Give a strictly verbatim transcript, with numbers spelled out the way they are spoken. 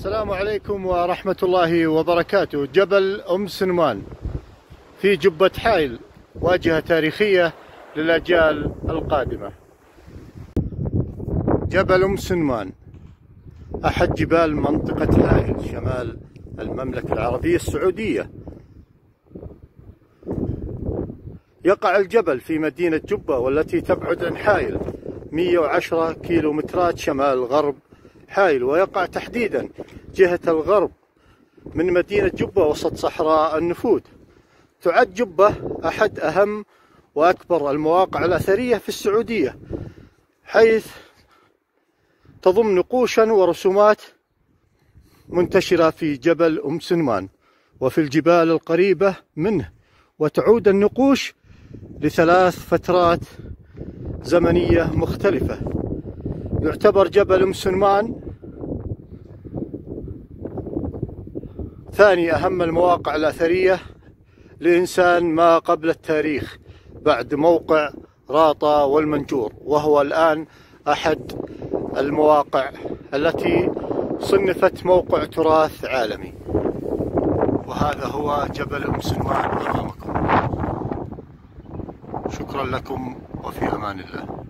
السلام عليكم ورحمة الله وبركاته. جبل أم سنمان في جبة حائل، واجهة تاريخية للأجيال القادمة. جبل أم سنمان أحد جبال منطقة حائل شمال المملكة العربية السعودية. يقع الجبل في مدينة جبة، والتي تبعد عن حائل مئة وعشرة كيلومترات شمال غرب حائل، ويقع تحديدا جهة الغرب من مدينة جبة وسط صحراء النفود. تعد جبة أحد أهم وأكبر المواقع الأثرية في السعودية، حيث تضم نقوشا ورسومات منتشرة في جبل أم سنمان وفي الجبال القريبة منه، وتعود النقوش لثلاث فترات زمنية مختلفة. يعتبر جبل أم سنمان ثاني أهم المواقع الأثرية لإنسان ما قبل التاريخ بعد موقع راطة والمنجور، وهو الآن أحد المواقع التي صنفت موقع تراث عالمي. وهذا هو جبل أم سنمان أمامكم. شكرا لكم وفي أمان الله.